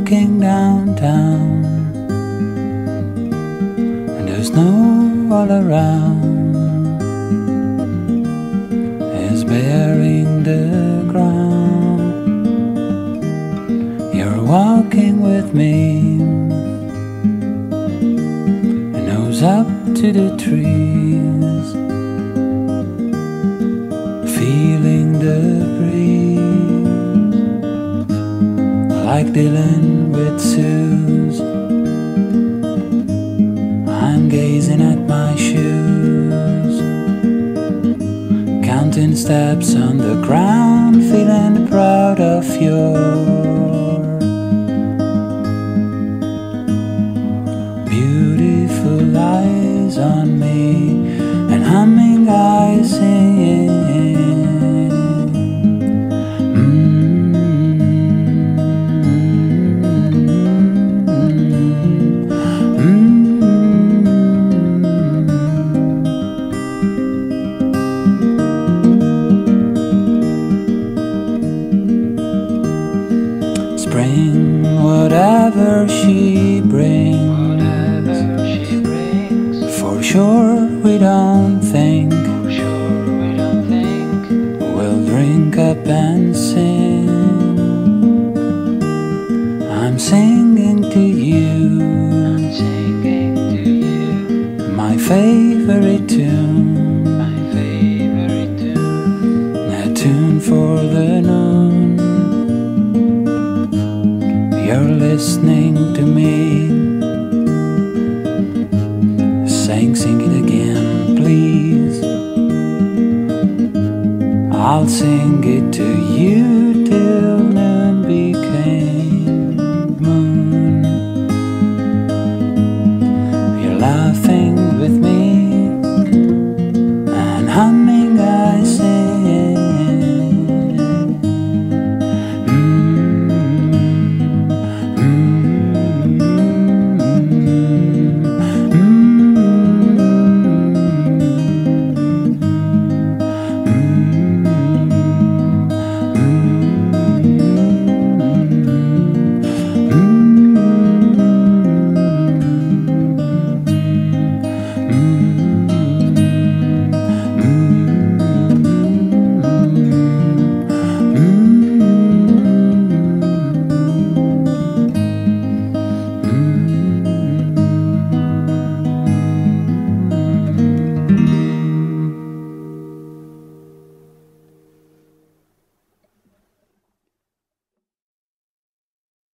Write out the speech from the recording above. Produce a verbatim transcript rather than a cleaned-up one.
walking downtown, and there's no all around, is bearing the ground. You're walking with me, and nose up to the trees, feeling the breeze, like Dylan with Suze. I'm gazing at my shoes, counting steps on the ground, feeling proud of your beautiful eyes on me, and humming I sing. Spring, whatever she brings, whatever she brings, for sure we don't think, for sure we don't think, we'll drink up and sing. I'm singing to you, I'm singing to you, my favorite tune, my favorite tune, a tune for the noon. You're listening to me, saying sing it again please. I'll sing it to you till noon became moon. You're laughing with me and humming